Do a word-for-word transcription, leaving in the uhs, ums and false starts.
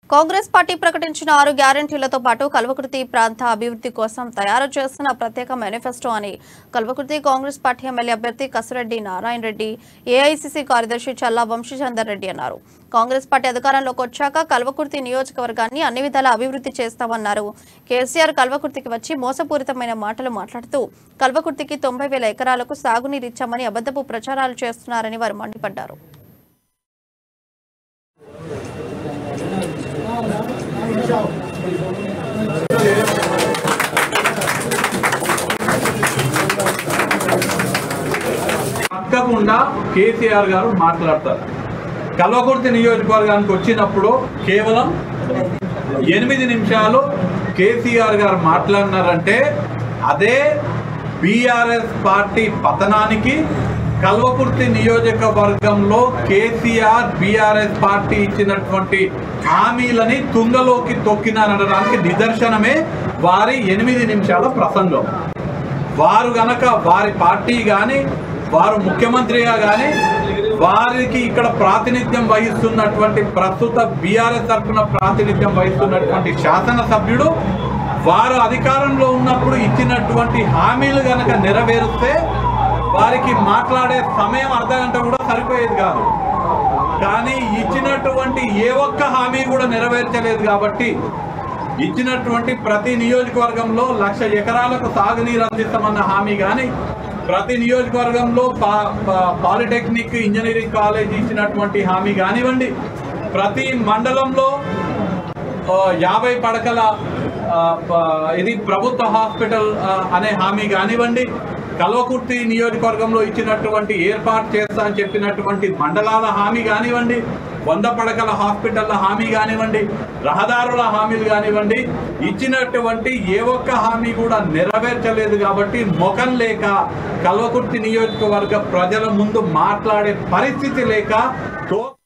Congress party ప్రకటించిన ఆరు గ్యారెంటీలతో పాటు కల్వకుర్తి ప్రాంత అభివృద్ధి కోసం తయారు చేస్తున్న ప్రత్యేక మేనిఫెస్టో అని కల్వకుర్తి కాంగ్రెస్ పార్టీ ఎమ్మెల్యే అభ్యర్థి కసిరెడ్డి నారాయణ రెడ్డి, ఏఐసీసీ కార్యదర్శి చల్లా వంశీచందర్ రెడ్డి అన్నారు. కాంగ్రెస్ పార్టీ అధికారంలోకి వచ్చాక కల్వకుర్తి నియోజకవర్గాన్ని అన్ని విధాలా అభివృద్ధి చేస్తామన్నారు. కేసీఆర్ కల్వకుర్తికి వచ్చి మోసపూరితమైన మాటలు మాట్లాడుతూ కల్వకుర్తికి తొంభై వేల ఎకరాలకు సాగునీరు ఇచ్చామని అబద్ధపు ప్రచారాలు చేస్తున్నారని వారు మండిపడ్డారు. తప్పకుండా కేసీఆర్ గారు మాట్లాడతారు. కల్వకుర్తి నియోజకవర్గానికి వచ్చినప్పుడు కేవలం ఎనిమిది నిమిషాలు కేసీఆర్ గారు మాట్లాడినారంటే అదే బీఆర్ఎస్ పార్టీ పతనానికి కల్వకుర్తి నియోజకవర్గంలో కేసీఆర్ బీఆర్ఎస్ పార్టీ ఇచ్చినటువంటి హామీలని తుంగలోకి తొక్కినారనడానికి నిదర్శనమే వారి ఎనిమిది నిమిషాల ప్రసంగం. వారు గనక వారి పార్టీ కానీ వారు ముఖ్యమంత్రిగా కానీ వారికి ఇక్కడ ప్రాతినిధ్యం వహిస్తున్నటువంటి ప్రస్తుత బీఆర్ఎస్ తరఫున ప్రాతినిధ్యం వహిస్తున్నటువంటి శాసనసభ్యుడు వారు అధికారంలో ఉన్నప్పుడు ఇచ్చినటువంటి హామీలు గనక నెరవేరిస్తే వారికి మాట్లాడే సమయం అర్ధ గంట కూడా సరిపోయేది కాదు. కానీ ఇచ్చినటువంటి ఏ ఒక్క హామీ కూడా నెరవేర్చలేదు. కాబట్టి ఇచ్చినటువంటి ప్రతి నియోజకవర్గంలో లక్ష ఎకరాలకు సాగునీరు అందిస్తామన్న హామీ కానీ, ప్రతి నియోజకవర్గంలో పా పాలిటెక్నిక్ ఇంజనీరింగ్ కాలేజ్ ఇచ్చినటువంటి హామీ కానివ్వండి, ప్రతి మండలంలో యాభై పడకల ఇది ప్రభుత్వ హాస్పిటల్ అనే హామీ కానివ్వండి, కల్వకుర్తి నియోజకవర్గంలో ఇచ్చినటువంటి ఏర్పాటు చేస్తా అని చెప్పినటువంటి మండలాల హామీ కానివ్వండి, వంద పడకల హాస్పిటల్ల హామీ కానివ్వండి, రహదారుల హామీలు కానివ్వండి, ఇచ్చినటువంటి ఏ ఒక్క హామీ కూడా నెరవేర్చలేదు. కాబట్టి ముఖం లేక కల్వకుర్తి నియోజకవర్గ ప్రజల ముందు మాట్లాడే పరిస్థితి లేక